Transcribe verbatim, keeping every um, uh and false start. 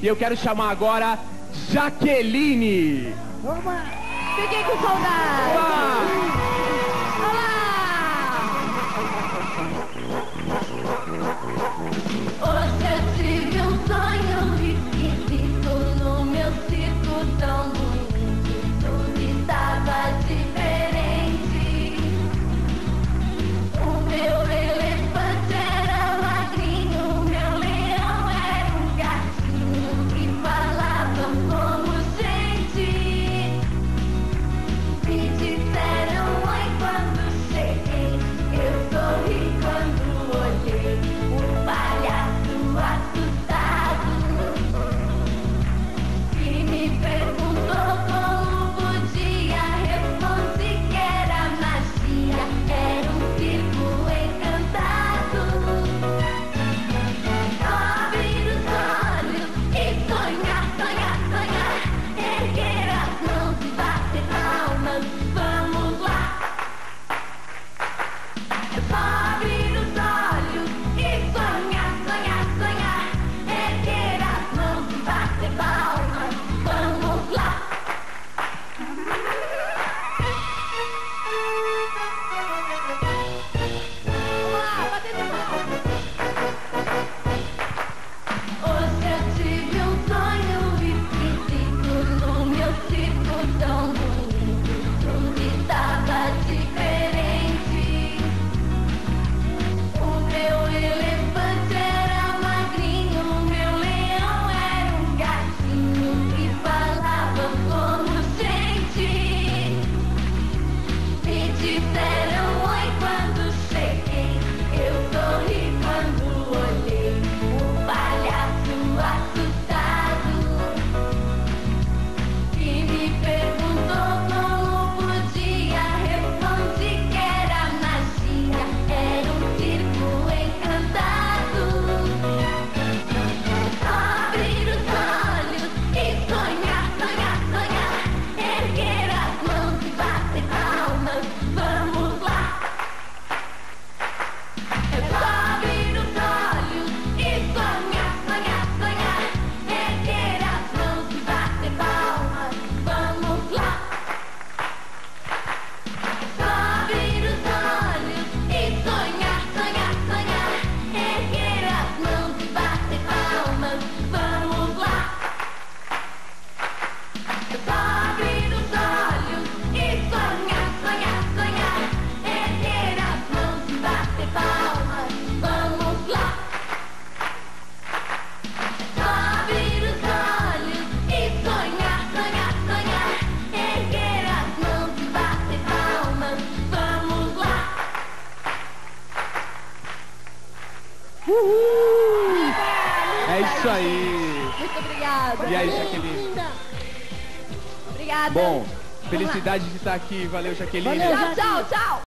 E eu quero chamar agora Jaqueline. Opa! Fiquei com saudade. Olá! Olá! Hoje eu tive um sonho esquisito no meu circo tão bonito. Tudo estava diferente. O meu elefante era magrinho, o meu leão era um gatinho que falavam como gente. Me disseram oi quando cheguei, eu sorri quando olhei o palhaço assustado que me perguntou como podia. Respondi que era magia, era um circo encantado. Só abrir os olhos e sonhar, sonhar, sonhar, erguer as mãos e bater palmas, vamos lá. Só abrir os olhos e sonhar, sonhar, sonhar, erguer as mãos e bater palmas, vamos lá. Vamos lá, bater palmas. Hoje eu tive um sonho esquisito no meu circo tão bonito. Tudo estava diferente. O meu elefante era magrinho, o meu leão era um gatinho que falava como gente. Me disseram oi quando cheguei, eu sorri quando olhei o palhaço assustado que me perguntou como podia. Respondi que era magia, era um circo encantado. Só abrir os olhos e sonhar, sonhar, sonhar, erguer as mãos e bater palmas, vamos lá. É só abrir os olhos e sonhar, sonhar, sonhar, erguer as mãos e bater palmas, vamos lá. É só abrir os olhos e sonhar, sonhar, sonhar, erguer as mãos e bater palmas, vamos lá. É só abrir os olhos e sonhar, sonhar, sonhar, erguer as mãos e bater palmas, vamos lá. É só abrir os olhos e sonhar, sonhar, sonhar, erguer as mãos e bater palmas, vamos lá. Uhul! É isso aí. Muito obrigada. E aí, Jaqueline? Obrigada. Bom, felicidade de estar aqui. Valeu, Jaqueline. Tchau, tchau, tchau.